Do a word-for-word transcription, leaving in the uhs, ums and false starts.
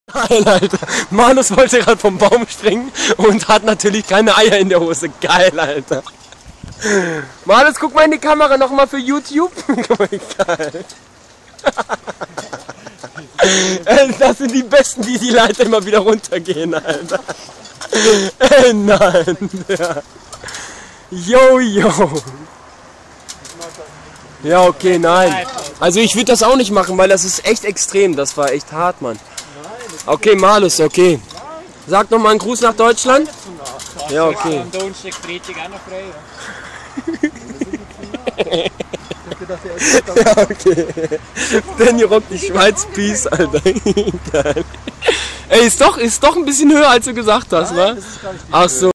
Geil, Alter. Manus wollte gerade vom Baum springen und hat natürlich keine Eier in der Hose. Geil, Alter. Manus, guck mal in die Kamera nochmal für YouTube. Guck mal, geil. Das sind die Besten, die die Leiter immer wieder runtergehen, Alter. Ey, nein. Ja. Yo, yo. Ja, okay, nein. Also ich würde das auch nicht machen, weil das ist echt extrem. Das war echt hart, Mann. Okay, Malus, okay. Sag noch mal einen Gruß nach Deutschland. Ja, okay. Am Donnerstag, Freitag auch noch frei. Ja, okay. Danny rockt die Schweiz, Peace, Alter. Geil. Ey, ist doch, ist doch ein bisschen höher, als du gesagt hast, wa? Ach so.